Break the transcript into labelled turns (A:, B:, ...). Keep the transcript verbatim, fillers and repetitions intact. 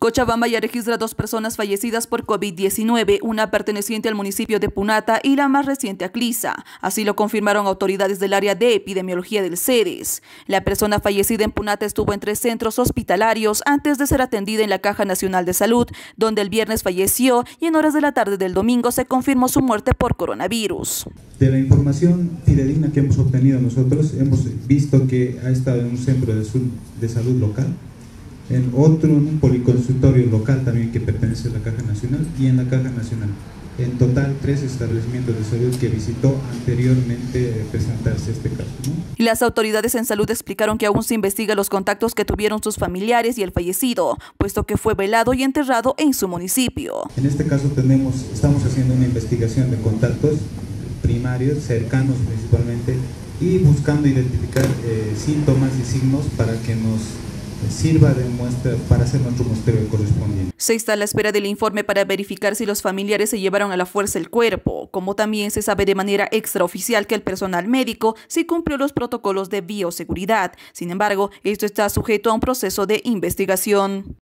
A: Cochabamba ya registra dos personas fallecidas por COVID diecinueve, una perteneciente al municipio de Punata y la más reciente a Clisa. Así lo confirmaron autoridades del área de epidemiología del CEDES. La persona fallecida en Punata estuvo en tres centros hospitalarios antes de ser atendida en la Caja Nacional de Salud, donde el viernes falleció y en horas de la tarde del domingo se confirmó su muerte por coronavirus.
B: De la información fidedigna que hemos obtenido nosotros, hemos visto que ha estado en un centro de, de salud local, en otro, en un policonsultorio local también que pertenece a la Caja Nacional y en la Caja Nacional. En total, tres establecimientos de salud que visitó anteriormente presentarse este caso, ¿no?
A: Y las autoridades en salud explicaron que aún se investiga los contactos que tuvieron sus familiares y el fallecido, puesto que fue velado y enterrado en su municipio.
B: En este caso tenemos, estamos haciendo una investigación de contactos primarios, cercanos principalmente, y buscando identificar eh, síntomas y signos para que nos sirva de muestra para hacer nuestro muestreo correspondiente.
A: Se está a la espera del informe para verificar si los familiares se llevaron a la fuerza el cuerpo, como también se sabe de manera extraoficial que el personal médico sí cumplió los protocolos de bioseguridad. Sin embargo, esto está sujeto a un proceso de investigación.